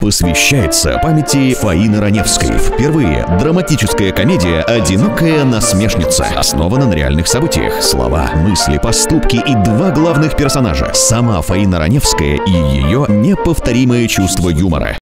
посвящается памяти Фаины Раневской. Впервые драматическая комедия «Одинокая насмешница» основана на реальных событиях. Слова, мысли, поступки и два главных персонажа. Сама Фаина Раневская и ее неповторимое чувство юмора.